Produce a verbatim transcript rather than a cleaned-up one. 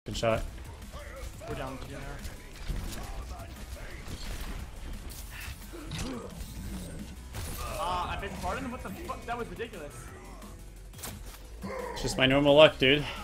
Good shot. We're down to dinner. Ah, uh, I been pardoned? What the fuck? That was ridiculous. It's just my normal luck, dude.